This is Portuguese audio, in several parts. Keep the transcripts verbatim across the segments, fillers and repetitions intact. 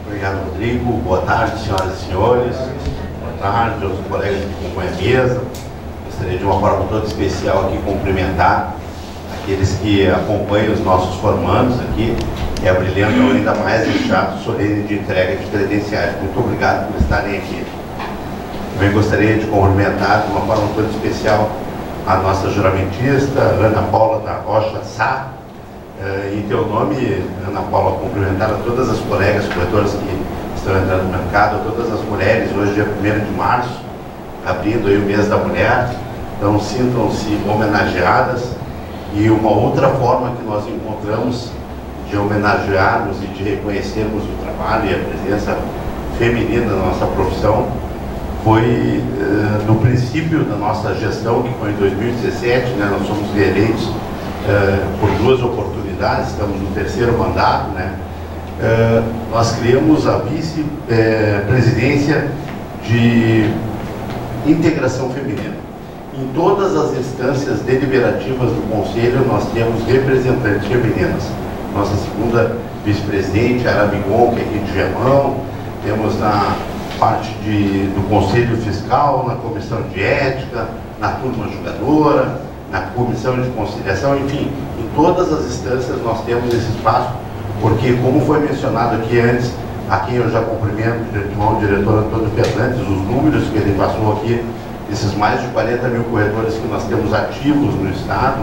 Obrigado, Rodrigo. Boa tarde, senhoras e senhores. Boa tarde aos colegas que compõem a mesa. Gostaria de uma forma toda especial aqui cumprimentar aqueles que acompanham os nossos formandos aqui e abrilhantam ainda mais este ato solene de entrega de credenciais. Muito obrigado por estarem aqui. Também gostaria de cumprimentar de uma forma toda especial a nossa juramentista, Ana Paula da Rocha Sá. Uh, em teu nome, Ana Paula, cumprimentar a todas as colegas corretoras que estão entrando no mercado, a todas as mulheres, hoje dia primeiro de março, abrindo aí o mês da mulher, então sintam-se homenageadas. E uma outra forma que nós encontramos de homenagearmos e de reconhecermos o trabalho e a presença feminina na nossa profissão foi uh, no princípio da nossa gestão, que foi em dois mil e dezessete, né, nós fomos reeleitos uh, por duas oportunidades, estamos no terceiro mandato, né, uh, nós criamos a vice-presidência de integração feminina. Em todas as instâncias deliberativas do Conselho nós temos representantes femininas. Nossa segunda vice-presidente, Ara Bigon, que é aqui de Gemão, temos na parte de, do Conselho Fiscal, na Comissão de Ética, na Turma Julgadora, na Comissão de Conciliação, enfim, em todas as instâncias nós temos esse espaço, porque, como foi mencionado aqui antes, a quem eu já cumprimento, de irmão, o diretor Antônio Fernandes, os números que ele passou aqui, esses mais de quarenta mil corretores que nós temos ativos no Estado,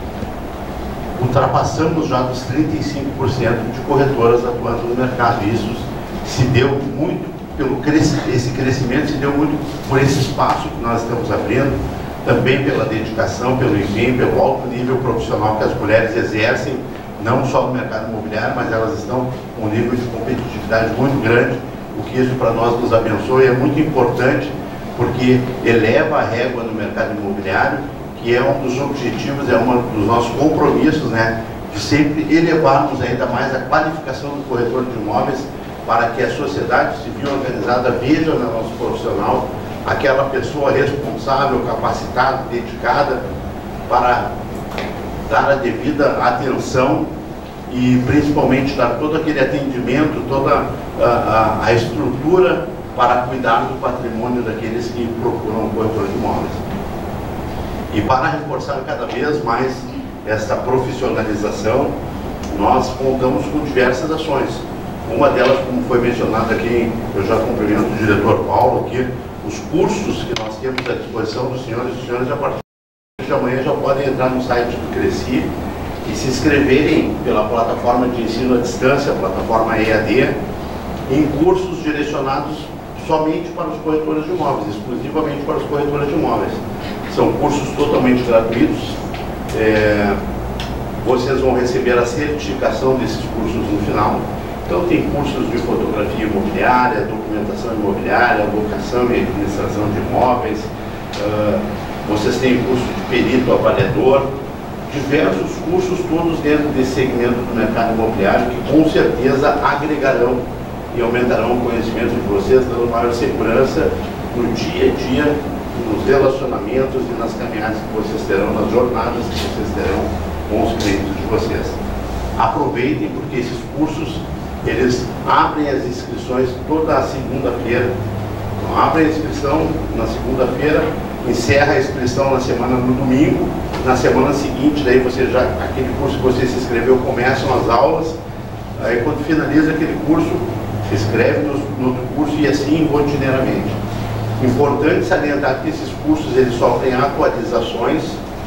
ultrapassamos já dos trinta e cinco por cento de corretoras atuando no mercado. Isso se deu muito pelo crescimento, esse crescimento se deu muito por esse espaço que nós estamos abrindo, também pela dedicação, pelo empenho, pelo alto nível profissional que as mulheres exercem, não só no mercado imobiliário, mas elas estão com um nível de competitividade muito grande, o que isso para nós nos abençoa e é muito importante, porque eleva a régua no mercado imobiliário, que é um dos objetivos, é um dos nossos compromissos, né, de sempre elevarmos ainda mais a qualificação do corretor de imóveis, para que a sociedade civil organizada veja no nosso profissional aquela pessoa responsável, capacitada, dedicada para dar a devida atenção e principalmente dar todo aquele atendimento, toda a, a, a estrutura para cuidar do patrimônio daqueles que procuram um corretor de imóveis. E para reforçar cada vez mais essa profissionalização, nós contamos com diversas ações. Uma delas, como foi mencionado aqui, eu já cumprimento o diretor Paulo aqui, os cursos que nós temos à disposição dos senhores, os senhores a partir de amanhã já podem entrar no site do Cresci e se inscreverem pela plataforma de ensino à distância, a plataforma E A D, em cursos direcionados somente para os corretores de imóveis, exclusivamente para os corretores de imóveis. São cursos totalmente gratuitos, é, vocês vão receber a certificação desses cursos no final. Então tem cursos de fotografia imobiliária, documentação imobiliária, locação e administração de imóveis, uh, vocês têm curso de perito avaliador, diversos cursos todos dentro desse segmento do mercado imobiliário que com certeza agregarão e aumentarão o conhecimento de vocês, dando maior segurança no dia a dia, nos relacionamentos e nas caminhadas que vocês terão, nas jornadas que vocês terão com os clientes de vocês. Aproveitem, porque esses cursos eles abrem as inscrições toda a segunda-feira. Então, abrem a inscrição na segunda-feira, encerra a inscrição na semana no domingo, na semana seguinte, daí você já, aquele curso que você se inscreveu, começam as aulas, aí quando finaliza aquele curso, se inscreve no, no outro curso e assim rotineiramente. Importante salientar que esses cursos eles sofrem atualizações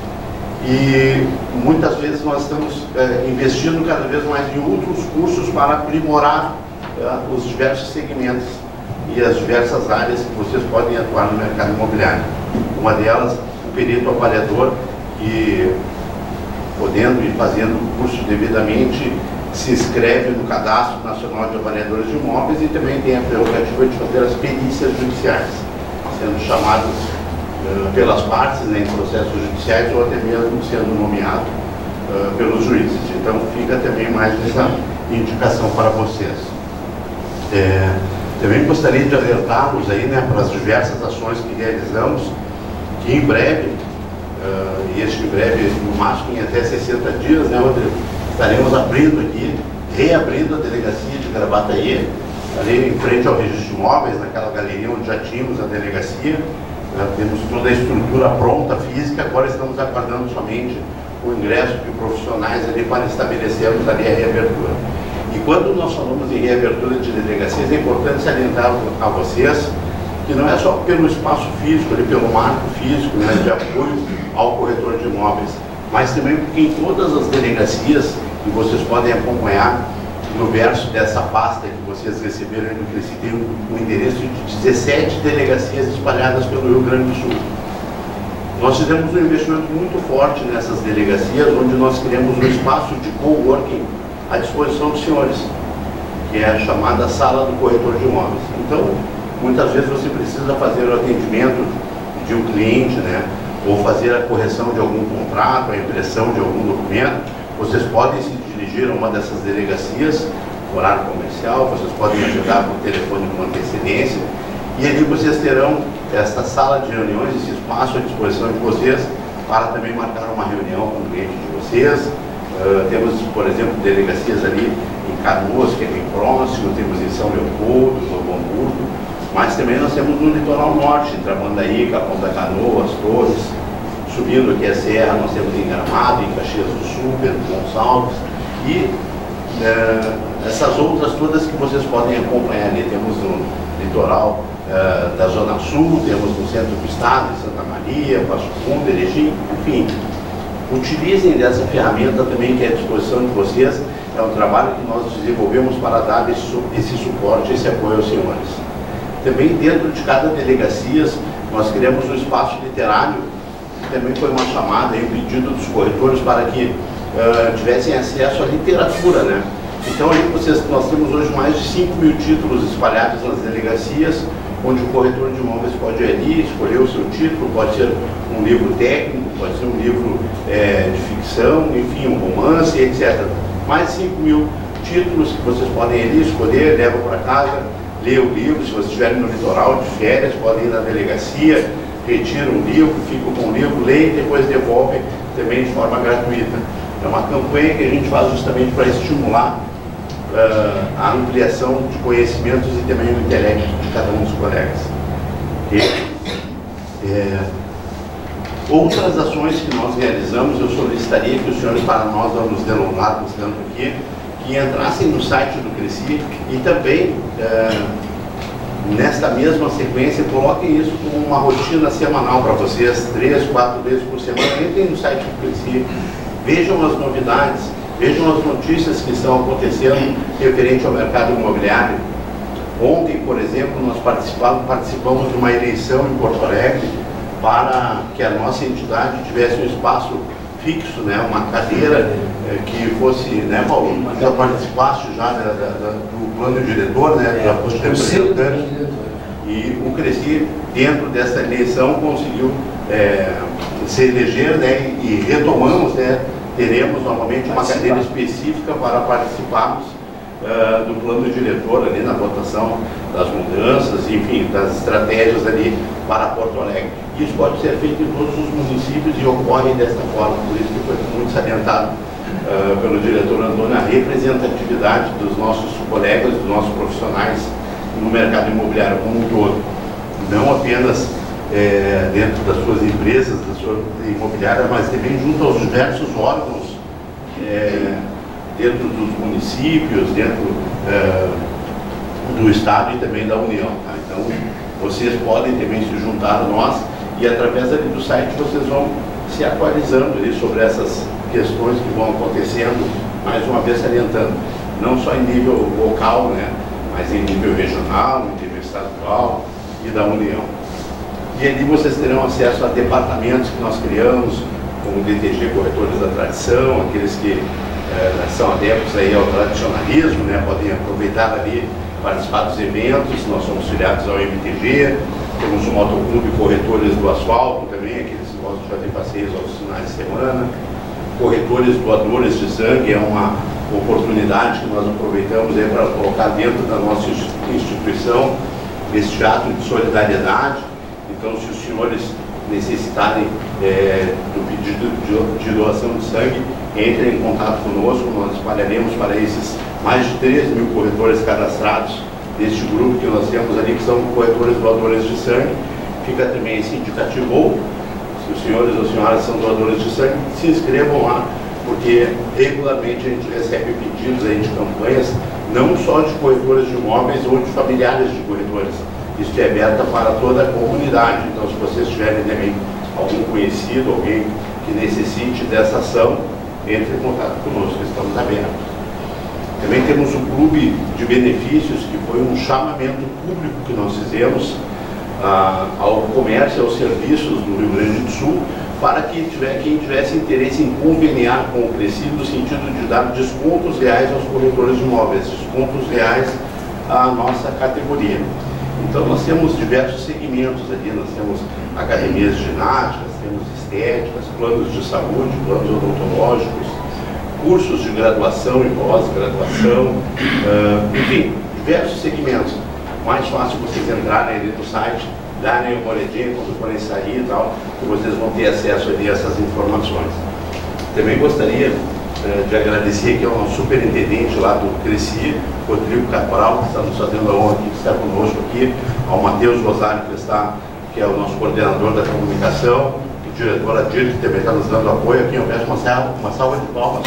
e muitas vezes nós estamos é, investindo cada vez mais em outros cursos para aprimorar é, os diversos segmentos e as diversas áreas que vocês podem atuar no mercado imobiliário. Uma delas, o perito avaliador, que podendo e fazendo o curso devidamente, se inscreve no Cadastro Nacional de Avaliadores de Imóveis e também tem a prerrogativa de fazer as perícias judiciais, sendo chamados uh, pelas partes, né, em processos judiciais ou até mesmo sendo nomeado uh, pelos juízes. Então fica também mais essa indicação para vocês. É, também gostaria de alertá-los aí, né, para as diversas ações que realizamos, que em breve, uh, e este em breve, no máximo em até sessenta dias, né, Rodrigo, estaremos abrindo aqui, reabrindo a delegacia de Gravataí, ali em frente ao registro de imóveis, naquela galeria onde já tínhamos a delegacia. Já temos toda a estrutura pronta, física, agora estamos aguardando somente o ingresso de profissionais ali para estabelecermos ali a reabertura. E quando nós falamos em reabertura de delegacias, é importante salientar a vocês que não é só pelo espaço físico, ali pelo marco físico, né, de apoio ao corretor de imóveis, mas também porque em todas as delegacias, e vocês podem acompanhar no verso dessa pasta que vocês receberam aí no Cresci, tem um endereço de dezessete delegacias espalhadas pelo Rio Grande do Sul. Nós fizemos um investimento muito forte nessas delegacias, onde nós criamos um espaço de coworking à disposição dos senhores, que é a chamada sala do corretor de imóveis. Então, muitas vezes você precisa fazer o atendimento de um cliente, né, ou fazer a correção de algum contrato, a impressão de algum documento. Vocês podem se dirigir a uma dessas delegacias, horário comercial, vocês podem agendar por telefone com antecedência, e ali vocês terão esta sala de reuniões, esse espaço à disposição de vocês, para também marcar uma reunião com o cliente de vocês. Uh, temos, por exemplo, delegacias ali em Canoas, que é bem próximo, temos em São Leopoldo, Novo Hamburgo, mas também nós temos no litoral norte, entre a Mandaí, Capão da Canoa, as Torres, subindo aqui a serra, nós temos em Gramado, em Caxias do Sul, Pedro Gonçalves, e uh, essas outras todas que vocês podem acompanhar ali. Temos no litoral uh, da Zona Sul, temos no centro do estado, em Santa Maria, Passo Fundo, Erechim, enfim. Utilizem dessa ferramenta também que é à disposição de vocês. É um trabalho que nós desenvolvemos para dar esse, esse suporte, esse apoio aos senhores. Também dentro de cada delegacia nós criamos um espaço literário, que também foi uma chamada, um pedido dos corretores para que uh, tivessem acesso à literatura, né? Então aí vocês, nós temos hoje mais de cinco mil títulos espalhados nas delegacias, onde o corretor de imóveis pode ir ali, escolher o seu título, pode ser um livro técnico, pode ser um livro é, de ficção, enfim, um romance, etcétera. Mais de cinco mil títulos que vocês podem ir ali, escolher, levam para casa, ler o livro. Se vocês estiverem no litoral de férias, podem ir na delegacia, retiram um livro, ficam com o livro, leem e depois devolvem também de forma gratuita. É uma campanha que a gente faz justamente para estimular Uh, a ampliação de conhecimentos e também o intelecto de cada um dos colegas. E, é, outras ações que nós realizamos, eu solicitaria que os senhores, para nós não nos delongarmos tanto aqui, que entrassem no site do Cresci e também, uh, nesta mesma sequência, coloquem isso como uma rotina semanal para vocês, três, quatro vezes por semana. Entrem no site do Cresci, vejam as novidades, vejam as notícias que estão acontecendo referente ao mercado imobiliário. Ontem, por exemplo, nós participamos, participamos de uma eleição em Porto Alegre para que a nossa entidade tivesse um espaço fixo, né, uma cadeira eh, que fosse, né, Paulo, já participasse já da, da, da, do plano diretor, né, da posição representante. E o Cresci, dentro dessa eleição, conseguiu eh, se eleger, né, e retomamos, né, teremos novamente uma cadeira específica para participarmos uh, do plano diretor ali na votação das mudanças, enfim, das estratégias ali para Porto Alegre. Isso pode ser feito em todos os municípios e ocorre desta forma, por isso que foi muito salientado uh, pelo diretor Antônio a representatividade dos nossos colegas, dos nossos profissionais no mercado imobiliário como um todo. Não apenas É, dentro das suas empresas, da sua imobiliária, mas também junto aos diversos órgãos, é, dentro dos municípios, dentro é, do Estado e também da União. Tá? Então, vocês podem também se juntar a nós e através ali do site vocês vão se atualizando ali sobre essas questões que vão acontecendo, mais uma vez salientando, não só em nível local, né, mas em nível regional, em nível estadual e da União. E ali vocês terão acesso a departamentos que nós criamos, como o D T G Corretores da Tradição, aqueles que eh, são adeptos aí ao tradicionalismo, né, podem aproveitar ali, participar dos eventos. Nós somos filiados ao M T G, temos o Motoclube Corretores do Asfalto também, aqueles que gostam de fazer passeios aos finais de semana. Corretores Doadores de Sangue é uma oportunidade que nós aproveitamos para colocar dentro da nossa instituição este ato de solidariedade. Então, se os senhores necessitarem é, do pedido de, de doação de sangue, entrem em contato conosco, nós espalharemos para esses mais de três mil corretores cadastrados deste grupo que nós temos ali, que são corretores doadores de sangue. Fica também esse indicativo, ou se os senhores ou senhoras são doadores de sangue, se inscrevam lá, porque regularmente a gente recebe pedidos aí de campanhas, não só de corretores de imóveis ou de familiares de corretores. Isso é aberto para toda a comunidade. Então, se vocês tiverem também algum conhecido, alguém que necessite dessa ação, entre em contato conosco, estamos abertos. Também temos o Clube de Benefícios, que foi um chamamento público que nós fizemos ah, ao comércio e aos serviços do Rio Grande do Sul, para que tiver, quem tivesse interesse em conveniar com o Cresci, no sentido de dar descontos reais aos corretores de imóveis, descontos reais à nossa categoria. Então nós temos diversos segmentos ali, nós temos academias ginásticas, temos estéticas, planos de saúde, planos odontológicos, cursos de graduação e pós-graduação, uh, enfim, diversos segmentos. Mais fácil vocês entrarem ali no site, darem uma olhadinha quando forem sair e tal, que vocês vão ter acesso ali a essas informações. Também gostaria uh, de agradecer aqui ao nosso superintendente lá do Cresci, Rodrigo Cabral, que está nos fazendo a honra de estar conosco aqui, ao Matheus Rosário, que, está, que é o nosso coordenador da comunicação, o diretor Adir, que também está nos dando apoio aqui. Eu peço uma salva, uma salva de palmas.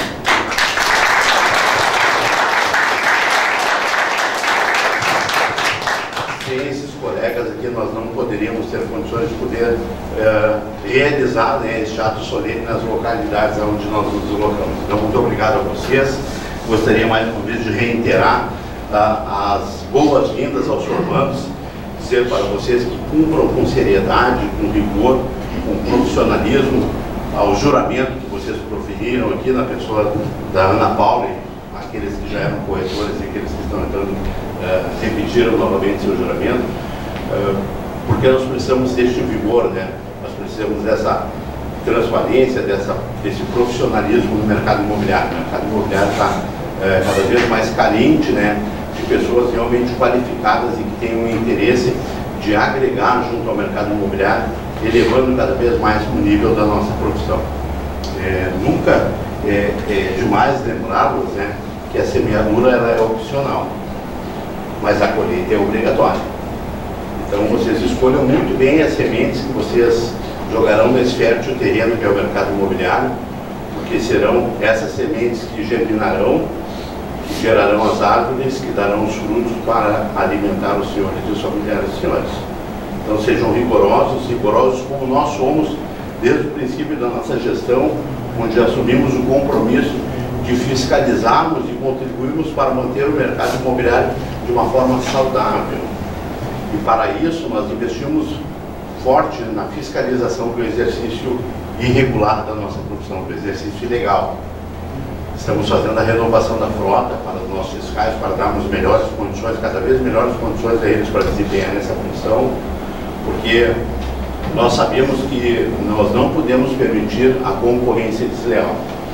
Sem esses colegas aqui, nós não poderíamos ter condições de poder uh, realizar, né, esse ato solene nas localidades onde nós nos deslocamos. Então, muito obrigado a vocês. Gostaria mais uma vez de reiterar uh, as boas-vindas aos formandos, dizer para vocês que cumpram com seriedade, com rigor, com profissionalismo, ao juramento que vocês proferiram aqui na pessoa da Ana Paula, aqueles que já eram corretores e aqueles que estão entrando, uh, repetiram novamente seu juramento, uh, porque nós precisamos deste vigor, né? Nós precisamos dessa transparência, dessa, desse profissionalismo no mercado imobiliário. O mercado imobiliário está é, cada vez mais carente, né, de pessoas realmente qualificadas e que têm um interesse de agregar junto ao mercado imobiliário, elevando cada vez mais o nível da nossa profissão. É, nunca é, é demais lembrá-los, né, que a semeadura ela é opcional, mas a colheita é obrigatória. Então vocês escolham muito bem as sementes que vocês jogarão nesse fértil terreno que é o mercado imobiliário, porque serão essas sementes que germinarão, que gerarão as árvores, que darão os frutos para alimentar os senhores e os familiares dos senhores. Então sejam rigorosos, rigorosos como nós somos desde o princípio da nossa gestão, onde assumimos o compromisso de fiscalizarmos e contribuirmos para manter o mercado imobiliário de uma forma saudável. E para isso nós investimos forte na fiscalização do exercício irregular da nossa profissão, do exercício ilegal. Estamos fazendo a renovação da frota para os nossos fiscais, para darmos melhores condições, cada vez melhores condições a eles para desempenhar essa função, porque nós sabemos que nós não podemos permitir a concorrência desleal.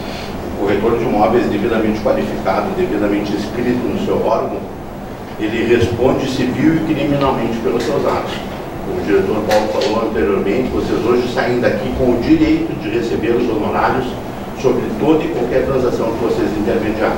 O corretor de imóveis devidamente qualificado, devidamente inscrito no seu órgão, ele responde civil e criminalmente pelos seus atos. Como o diretor Paulo falou anteriormente, vocês hoje saem daqui com o direito de receber os honorários sobre toda e qualquer transação que vocês intermediarem.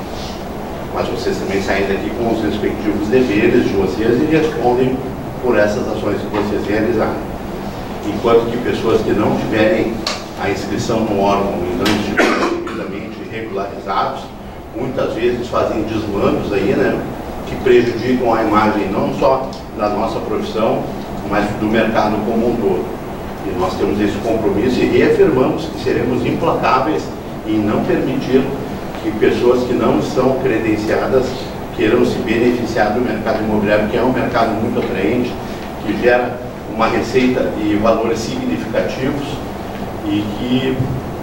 Mas vocês também saem daqui com os respectivos deveres de vocês e respondem por essas ações que vocês realizarem. Enquanto que pessoas que não tiverem a inscrição no órgão e não estiverem devidamente regularizados, muitas vezes fazem desmandos aí, né, que prejudicam a imagem não só da nossa profissão, mas do mercado como um todo. E nós temos esse compromisso e reafirmamos que seremos implacáveis em não permitir que pessoas que não são credenciadas queiram se beneficiar do mercado imobiliário, que é um mercado muito atraente, que gera uma receita e valores significativos e que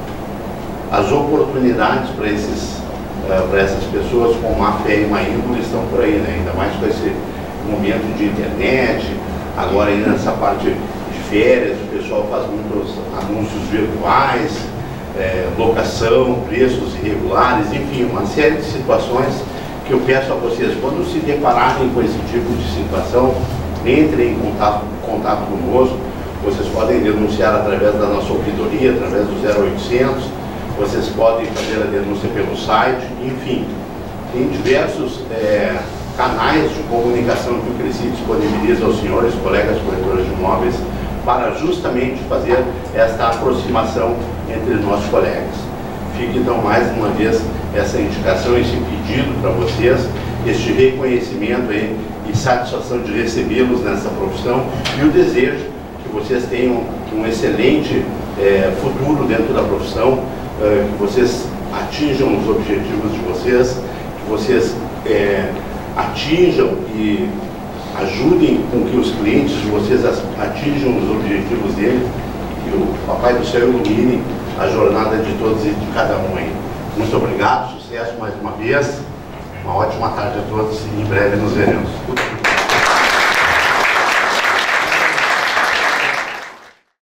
as oportunidades para esses uh, para essas pessoas com má fé e má índole estão por aí, né? Ainda mais com esse momento de internet, agora ainda nessa parte de férias, o pessoal faz muitos anúncios virtuais, é, locação, preços irregulares, enfim, uma série de situações que eu peço a vocês, quando se depararem com esse tipo de situação, entrem em contato, contato conosco. Vocês podem denunciar através da nossa ouvidoria, através do zero oitocentos, vocês podem fazer a denúncia pelo site, enfim, tem diversos é, canais de comunicação que o Cresci disponibiliza aos senhores, colegas corretores de imóveis, para justamente fazer esta aproximação entre nossos colegas. Fica então mais uma vez essa indicação, esse pedido para vocês, este reconhecimento aí, e satisfação de recebê-los nessa profissão, e o desejo que vocês tenham um excelente é, futuro dentro da profissão, é, que vocês atinjam os objetivos de vocês, que vocês é, atinjam e ajudem com que os clientes de vocês atinjam os objetivos dele, e que o Papai do Céu ilumine a jornada de todos e de cada um aí. Muito obrigado, sucesso mais uma vez, uma ótima tarde a todos e em breve nos veremos.